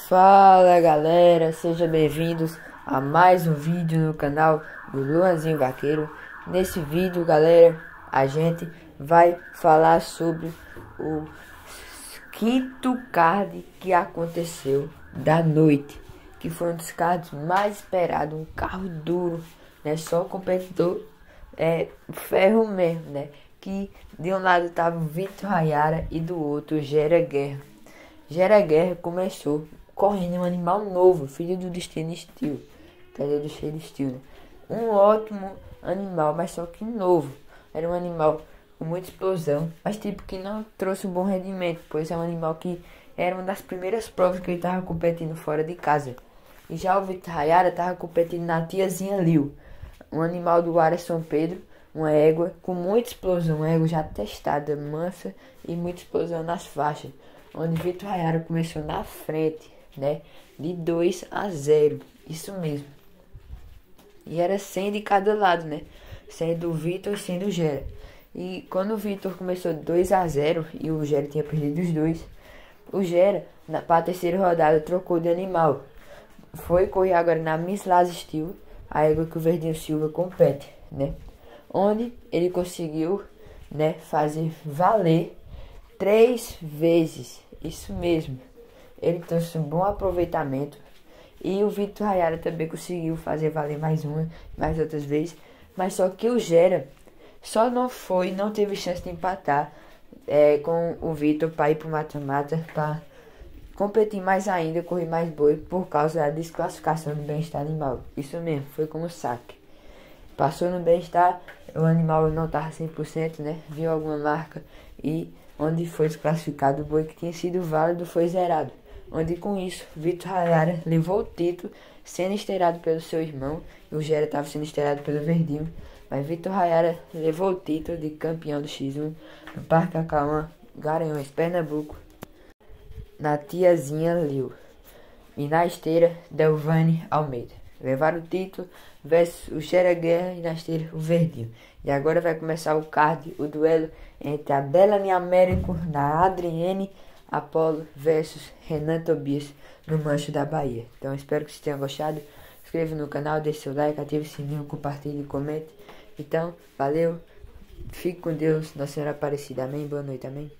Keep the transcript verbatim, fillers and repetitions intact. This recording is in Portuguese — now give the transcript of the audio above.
Fala galera, sejam bem-vindos a mais um vídeo no canal do Luanzinho Vaqueiro. Nesse vídeo, galera, a gente vai falar sobre o quinto card que aconteceu da noite, que foi um dos cards mais esperados, um carro duro, né? Só competidor é ferro mesmo, né? Que de um lado tava o Vitor Rayara e do outro o Gera Guerra. Gera Guerra começou correndo um animal novo, filho do Destino Steel. Cadê o Destino Steel, né? Um ótimo animal, mas só que novo. Era um animal com muita explosão, mas tipo que não trouxe um bom rendimento, pois é um animal que era uma das primeiras provas que ele estava competindo fora de casa. E já o Vitor Rayara estava competindo na Tiazinha Liu, um animal do Área São Pedro, uma égua com muita explosão, uma égua já testada, mansa e muita explosão nas faixas, onde Vitor Rayara começou na frente, né, de dois a zero, isso mesmo. E era cem de cada lado, né, cem do Vitor e cem do Gera. E quando o Vitor começou dois a zero e o Gera tinha perdido os dois, o Gera, para a terceira rodada, trocou de animal. Foi correr agora na Miss Las Steel, a égua que o Verdinho Silva compete, né, onde ele conseguiu, né, fazer valer três vezes, isso mesmo. Ele trouxe um bom aproveitamento e o Vitor Rayara também conseguiu fazer valer mais uma, mais outras vezes, mas só que o Gera só não foi, não teve chance de empatar é, com o Vitor para ir para o mata-mata, para competir mais ainda, correr mais boi por causa da desclassificação do bem-estar animal. Isso mesmo, foi como saque. Passou no bem-estar, o animal não estava cem por cento, né? Viu alguma marca e onde foi desclassificado o boi que tinha sido válido foi zerado. Onde com isso, Vitor Rayara levou o título, sendo esteirado pelo seu irmão, e o Gera estava sendo esteirado pelo Verdinho. Mas Vitor Rayara levou o título de campeão do X um no Parque Acauã, Garanhuns, Pernambuco, na Tiazinha Liu. E na esteira, Delvane Almeida. Levaram o título versus o Gera Guerra e na esteira o Verdinho. E agora vai começar o card, o duelo entre a Delany Américo da Adriene Apolo versus Renan Tobias no Mancho da Bahia. Então espero que vocês tenham gostado. Inscreva no canal, deixe seu like, ative o sininho, compartilhe e comente. Então, valeu. Fique com Deus, Nossa Senhora Aparecida. Amém. Boa noite. Amém.